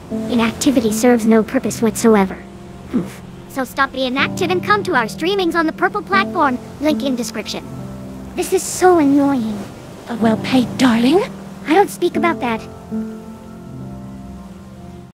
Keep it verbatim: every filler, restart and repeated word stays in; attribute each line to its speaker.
Speaker 1: Inactivity serves no purpose whatsoever. So stop being inactive and come to our streamings on the purple platform. Link in description. This is so annoying.
Speaker 2: A well-paid darling?
Speaker 1: I don't speak about that.